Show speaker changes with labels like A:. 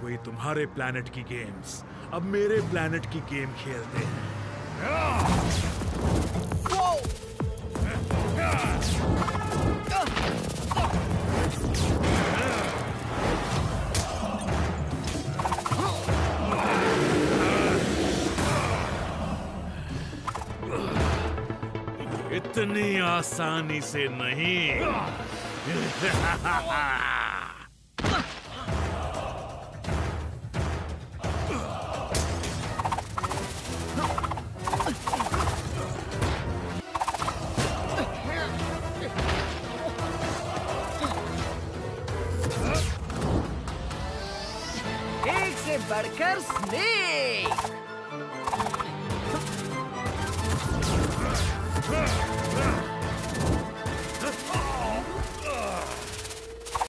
A: हुई तुम्हारे प्लैनेट की गेम्स, अब मेरे प्लैनेट की गेम खेलते हैं। इतनी आसानी से नहीं।
B: एक से बढ़कर स्नेक।